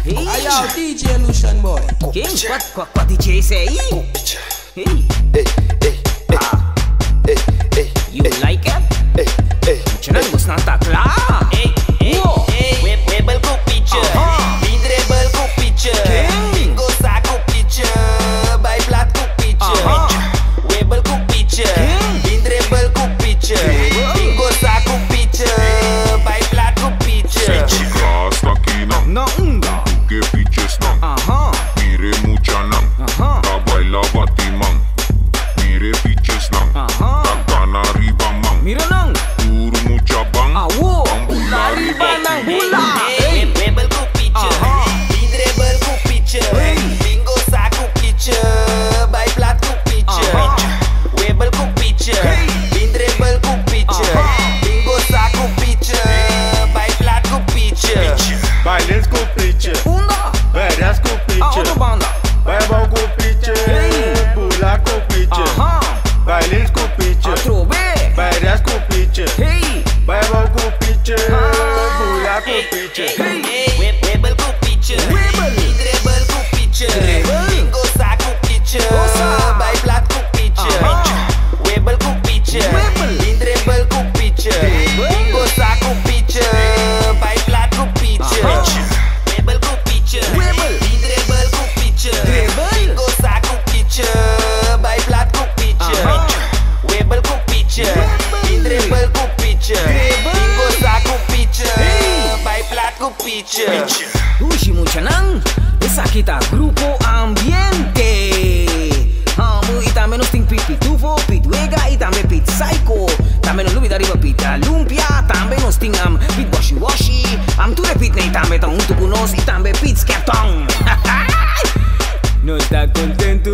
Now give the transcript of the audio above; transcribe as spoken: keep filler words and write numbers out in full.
Hey, Hey, yo, D J Lucian boy. King, what, what, what did you say? Hey, Hey, hey, hey, hey, hey, you like it? hey, hey. Jangan gusto nang takla. Hey, hey, Wow. hey, we webel ko picture, Aha. Bindrebel ko picture, King. Bingo sa ko picture, By plat ko picture, Aha. Webel ko picture, King. Bindrebel ko picture, King. Bingo sa ko picture, By plat ko picture. Chicas aquí no, Na unda. que piches no, Aha. mire mucha no, Aha. la baila batimang, mire piches no, Aha. takana arriba man, Mira nang. puro mucha bang, Awo. ang bula Arriba ng bula. Hey, we webel ko picture, Aha. Bindrebel ko picture, Hey. Bingo sa ko picture, By plat ko picture, Aha. Webel ko picture, Hey. Bindrebel ko picture, Aha. Bingo sa ko picture, By plat ko picture. Bailes com pitcher, Unda. velhas com A pitcher, outra banda. bebam com pitcher, Hey. pular com pitcher, Aha. bailes com pitcher, Atrobe. velhas com pitcher, Hey. bebam com pitcher, Ah. pular com pitcher. Hey. Web webel ko picture, Webel. Bindrebel ko picture, Dribble. Bingo sa ko picture, Osa. By plat ko picture, Aha. Webel ko picture, Webel. Bindrebel ko picture, Dribble. Bingo sa ko picture, By plat ko picture, Aha. Webel ko picture, Webel. Bindrebel ko picture, Dribble. Bingo sa ko picture, By plat ko picture, Aha. Webel ko picture, Webel. Bindrebel ko picture, Dribble. Bingo sa ko picture, Hey. By plat ko picture. Ushi mucha nang. Esa kita grupo ambiente. Hamu itame nos ting pit pitufo, pit wega itame pit psycho. Tame nos lubida riba pit lumpia, tame nos ting am pit washi washi. Am tu repit ne itame ta un tukunos itame pit skeptong. No está contento